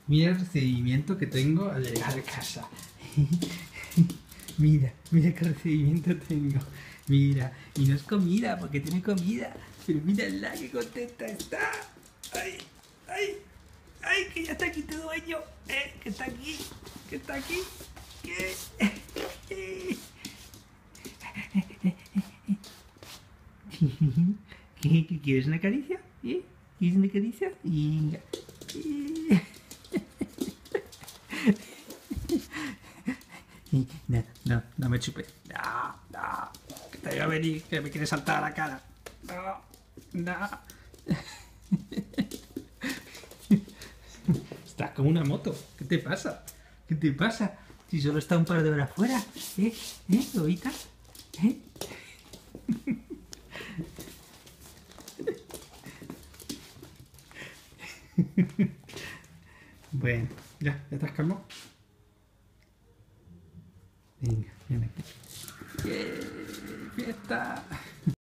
Mira el recibimiento que tengo al llegar a casa. Mira, mira qué recibimiento tengo. Mira, y no es comida, porque tiene comida. Pero mírala, qué contenta está. Ay, ay, ay, que ya está aquí tu dueño. Que está aquí, que está aquí. Que... ¿Quieres una caricia? ¿Quieres una caricia? Venga. No, no, no me chupes. No, no. Que te voy a venir, que me quieres saltar a la cara. No, no. Estás como una moto. ¿Qué te pasa? ¿Qué te pasa? Si solo está un par de horas fuera. ¿Lobita? Bueno, ya estás calmado. Venga, ven aquí. ¡Fiesta!